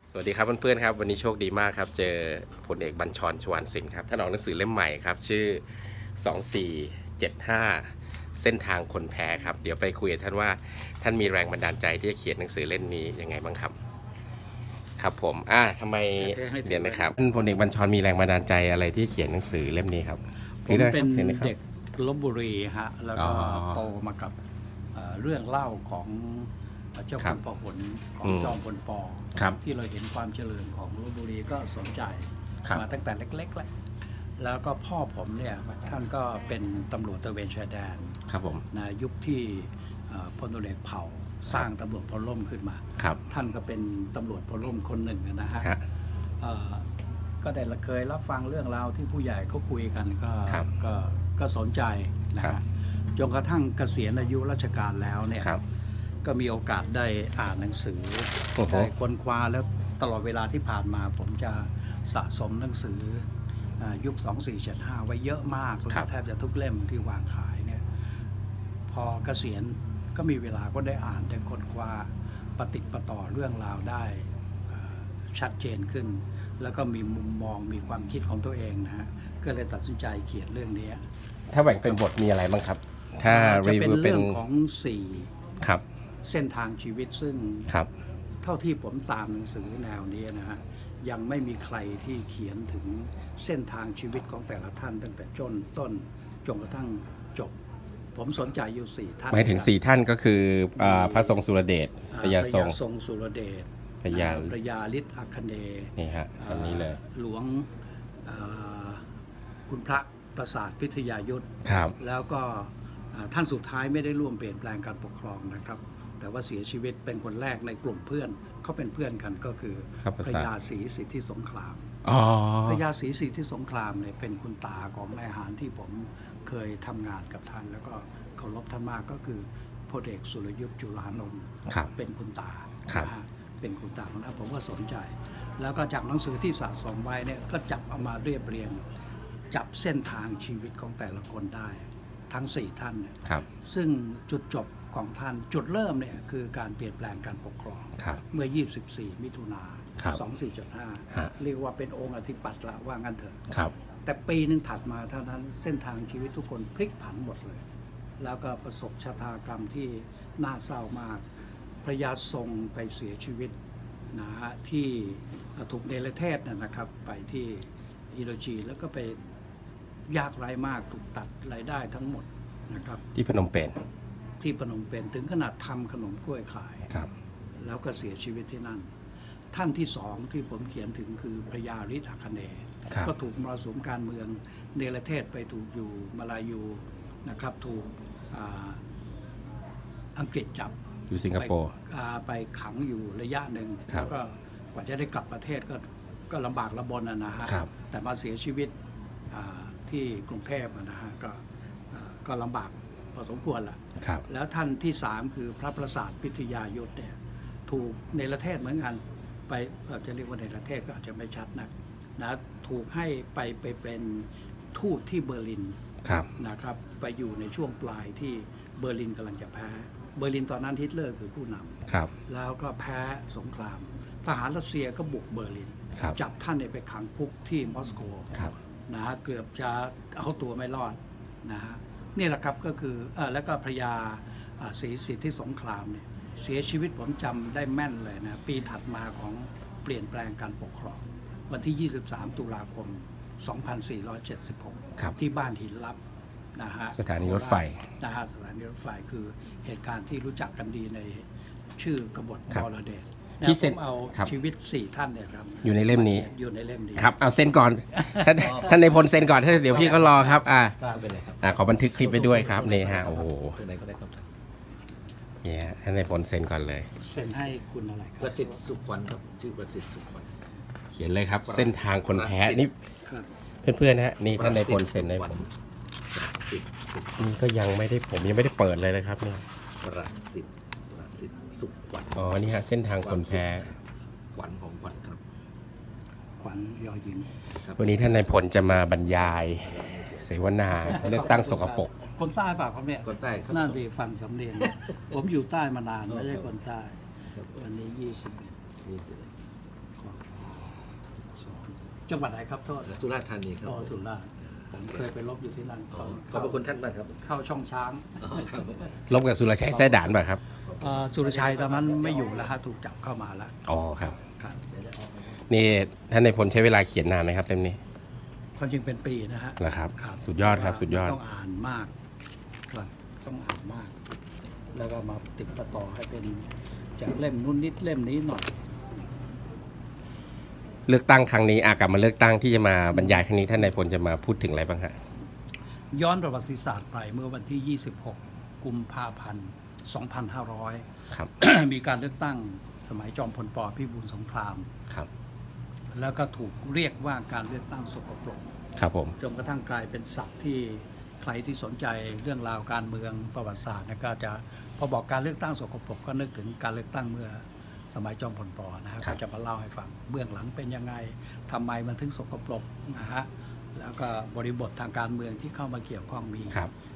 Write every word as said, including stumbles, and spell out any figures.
สวัสดีครับเพื่อนๆครับวันนี้โชคดีมากครับเจอพลเอกบัญชร ชวาลสินครับท่านออกหนังสือเล่มใหม่ครับชื่อสองสี่เจ็ดห้าเส้นทางคนแพ้ครับเดี๋ยวไปคุยกับท่านว่าท่านมีแรงบันดาลใจที่จะเขียนหนังสือเล่มนี้ยังไงบ้างครับครับผมอ่าทำไมเดี๋ยวนะครับท่านพลเอกบัญชรมีแรงบันดาลใจอะไรที่เขียนหนังสือเล่มนี้ครับผมเป็นเด็กลพบุรีฮะแล้วก็โตมากับเรื่องเล่าของเจ้าคุณพหลของจอมพลป.ที่เราเห็นความเจริญของลพบุรีก็สนใจมาตั้งแต่เล็กๆแล้วแล้วก็พ่อผมเนี่ยท่านก็เป็นตำรวจตระเวนชายแดนครับผมในยุคที่พลตำรวจเอกเผ่าสร้างตำรวจพลร่มขึ้นมาท่านก็เป็นตำรวจพลร่มคนหนึ่งนะฮะก็ได้เคยรับฟังเรื่องราวที่ผู้ใหญ่เขาคุยกันก็ก็ก็สนใจนะฮะจนกระทั่งเกษียณอายุราชการแล้วเนี่ยก็มีโอกาสได้อ่านหนังสือได้ค้นคว้าแล้วตลอดเวลาที่ผ่านมาผมจะสะสมหนังสือยุคสองสี่เจ็ดห้าไว้เยอะมากแทบจะทุกเล่มที่วางขายเนี่ยพอเกษียณก็มีเวลาก็ได้อ่านได้ค้นคว้าปฏิปต่อเรื่องราวได้ชัดเจนขึ้นแล้วก็มีมุมมองมีความคิดของตัวเองนะฮะก็เลยตัดสินใจเขียนเรื่องนี้ถ้าแบ่งเป็นบทมีอะไรบ้างครับถ้าจะเป็นเรื่องของสี่ครับเส้นทางชีวิตซึ่งครับเท่าที่ผมตามหนังสือแนวนี้นะฮะยังไม่มีใครที่เขียนถึงเส้นทางชีวิตของแต่ละท่านตั้งแต่จนต้นจนกระทั่งจบผมสนใจอยู่สี่ท่านหมายถึงสี่ท่านก็คือพระทรงสุรเดชพระยาทรงทรงสุรเดชพระยาพระยาฤทธิ์อัคเนย์นี่ฮะอันนี้เลยหลวงคุณพระประสาทพิทยายุทธแล้วก็ท่านสุดท้ายไม่ได้ร่วมเปลี่ยนแปลงการปกครองนะครับแต่ว่าเสียชีวิตเป็นคนแรกในกลุ่มเพื่อนเขาเป็นเพื่อนกันก็คือพระยาศรีสิทธิสงครามพระยาศรีสิทธิสงครามเนี่ยเป็นคุณตาของนายทหารที่ผมเคยทำงานกับท่านแล้วก็เคารพท่านมากก็คือพลเอกสุรยุทธจุลานนท์เป็นคุณตาเป็นคุณตาของท่านผมก็สนใจแล้วก็จากหนังสือที่สะสมไว้เนี่ยก็จับเอามาเรียบเรียงจับเส้นทางชีวิตของแต่ละคนได้ทั้งสี่ท่านเนี่ยซึ่งจุดจบของท่านจุดเริ่มเนี่ยคือการเปลี่ยนแปลงการปกครองเมื่อยี่สิบสี่มิถุนาสองสี่เจ็ดห้าเรียกว่าเป็นองค์อธิปัตย์ละว่างั้นเถอะแต่ปีหนึ่งถัดมาเท่านั้นเส้นทางชีวิตทุกคนพลิกผันหมดเลยแล้วก็ประสบชะตากรรมที่น่าเศร้ามากพระยาทรงไปเสียชีวิตนะฮะที่ถูกเนรเทศนะครับไปที่ฮิโรชิแล้วก็ไปยากไร้มากถูกตัดรายได้ทั้งหมดนะครับที่พนมเปญที่พนมเปญถึงขนาดทำขนมกล้วยขายแล้วก็เสียชีวิตที่นั่นท่านที่สองที่ผมเขียนถึงคือพระยาฤทธิ์อัคเนย์ก็ถูกมรสุมการเมืองเนรเทศไปถูกอยู่มาลายูนะครับถูกอังกฤษจับอยู่สิงคโปร์ไปขังอยู่ระยะหนึ่งแล้วก็กว่าจะได้กลับประเทศก็ก็ลำบากลำบนนะฮะแต่มาเสียชีวิตที่กรุงเทพนะฮะก็ก็ลำบากพอสมควรแหละแล้วท่านที่สามคือพระประสาทพิทยายุทธเนี่ยถูกเนรเทศเหมือนกันไปจะเรียกว่าเนรเทศก็อาจจะไม่ชัดนักนะถูกให้ไปไปเป็นทูตที่เบอร์ลินนะครับไปอยู่ในช่วงปลายที่เบอร์ลินกำลังจะแพ้เบอร์ลินตอนนั้นฮิตเลอร์คือผู้นำแล้วก็แพ้สงครามทหารรัสเซียก็บุกเบอร์ลินจับท่านไปขังคุกที่มอสโกนะฮะเกือบจะเอาตัวไม่รอดนะฮะนี่แหละครับก็คือเออแล้วก็พระยาศรีสิทธิสงครามเนี่ยเสียชีวิตผมจำได้แม่นเลยนะปีถัดมาของเปลี่ยนแปลงการปกครองวันที่ยี่สิบสามตุลาคมสองพันสี่ร้อยเจ็ดสิบหกที่บ้านหินลับนะฮะสถานีรถไฟนะฮะสถานีรถไฟคือเหตุการณ์ที่รู้จักกันดีในชื่อกบฏบรเดชพี่เซ็นเอาชีวิตสี่ท่านเนี่ยครับอยู่ในเล่มนี้อยู่ในเล่มนี้ครับเอาเซ็นก่อนท่านท่านในพลเซ็นก่อนเดี๋ยวพี่เขารอครับอ่าอ่าขอบันทึกคลิปไปด้วยครับนี่ฮะโอ้โหเนี่ยท่านในพลเซ็นก่อนเลยเซ็นให้คุณอะไรครับประสิทธิ์สุขวัญครับชื่อประสิทธิ์สุขวัญเขียนเลยครับเส้นทางคนแพ้นี่เพื่อนๆนะฮะนี่ท่านในพลเซ็นให้ผมนี่ก็ยังไม่ได้ผมยังไม่ได้เปิดเลยนะครับเนี่ยประสิทธิ์สุขขวัญอ๋อนี่ฮะเส้นทางคนแพ้ขวัญของขวัญครับขวัญยอหญิงวันนี้ท่านนายพลจะมาบรรยายเสวนาเลือกตั้งสกปรกคนใต้ป่ะครับเนี่ยคนใต้ครับน่าดีฟังสำเนียงผมอยู่ใต้มานานไม่ใช่คนใต้วันนี้ยี่สิบเอ็ดขอจังหวัดไหนครับโทษสุราษฎร์ธานีครับอ๋อสุราษฎร์ผมเคยไปรบอยู่ที่นั่นอ๋อตอนขอบพระคุณท่านมากครับเข้าช่องช้างอ๋อครับลบกับสุรชัยแท้ด่านป่ะครับเอ่อสุรชัยตอนนั้นไม่อยู่แล้วฮะถูกจับเข้ามาแล้วอ๋อครับครับนี่ท่านในายพลใช้เวลาเขียนนานไหมครับเล่มนี้ความจริงเป็นปีนะฮะเหรอครับครับสุดยอดครับสุดยอดต้องอ่านมากครับต้องอ่านมาก แล้วก็มาติดประต่อให้เป็นจากเล่มนู้นนิดเล่มนี้หน่อยเลือกตั้งครั้งนี้อากลับมาเลือกตั้งที่จะมาบรรยายครั้งนี้ท่านในายพลจะมาพูดถึงอะไรบ้างฮะย้อนประวัติศาสตร์ไปเมื่อวันที่ ยี่สิบหก กุมภาพันธ์ สองพันห้าร้อยครับมีการเลือกตั้งสมัยจอมพลป.พิบูลสงครามครับแล้วก็ถูกเรียกว่าการเลือกตั้งสกปรกครับผมจนกระทั่งกลายเป็นศัพท์ที่ใครที่สนใจเรื่องราวการเมืองประวัติศาสตร์นะก็จะพอบอกการเลือกตั้งสกปรกก็นึกถึงการเลือกตั้งเมื่อสมัยจอมพลป.นะฮะก็จะมาเล่าให้ฟังเบื้องหลังเป็นยังไงทำไมมันถึงสกปรกนะฮะแล้วก็บริบททางการเมืองที่เข้ามาเกี่ยวข้องมีครับ